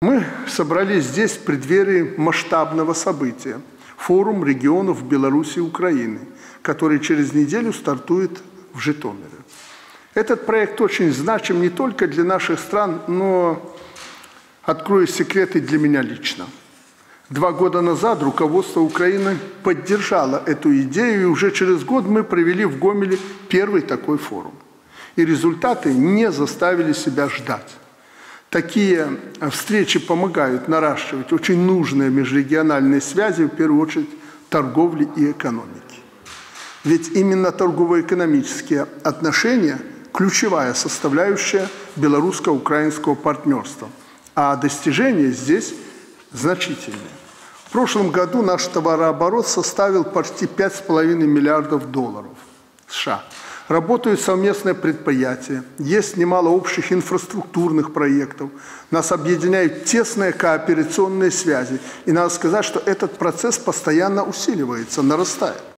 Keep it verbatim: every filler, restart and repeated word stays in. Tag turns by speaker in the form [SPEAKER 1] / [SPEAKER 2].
[SPEAKER 1] Мы собрались здесь в преддверии масштабного события – форум регионов Беларуси и Украины, который через неделю стартует в Житомире. Этот проект очень значим не только для наших стран, но, открою секреты, для меня лично. Два года назад руководство Украины поддержало эту идею, и уже через год мы провели в Гомеле первый такой форум. И результаты не заставили себя ждать. Такие встречи помогают наращивать очень нужные межрегиональные связи, в первую очередь, торговли и экономики. Ведь именно торгово-экономические отношения – ключевая составляющая белорусско-украинского партнерства, а достижения здесь значительные. В прошлом году наш товарооборот составил почти пять с половиной миллиардов долларов США. Работают совместные предприятия, есть немало общих инфраструктурных проектов, нас объединяют тесные кооперационные связи. И надо сказать, что этот процесс постоянно усиливается, нарастает.